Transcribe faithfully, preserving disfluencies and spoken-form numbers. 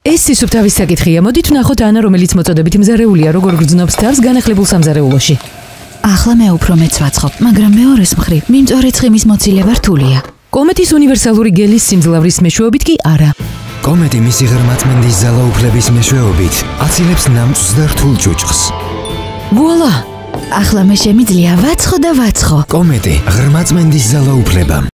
ეს სისუფთავის საკითხია. მოდით ვნახოთ ანა, რომელიც მოწოდებით მზარეულია, როგორ გრძნობს თავს განახლებულ სამზარეულოში. ახლა მე უფრო მეც ვაცხობ, მაგრამ მეორეს მხრივ მიმწვარი ცხიმის მოცილება რთულია. კომეტის უნივერსალური გელის სიმძლავრის მეშვეობით კი არა. კომეტი მისი ღრმაწმენდის ძალაუფლების მეშვეობით აცილებს ნამწვს და რთულ ჭუჭხს. ვუალა! ახლა მე შემიძლია ვაცხო და ვაცხო. კომეტი ღრმაწმენდის ძალაუფლება.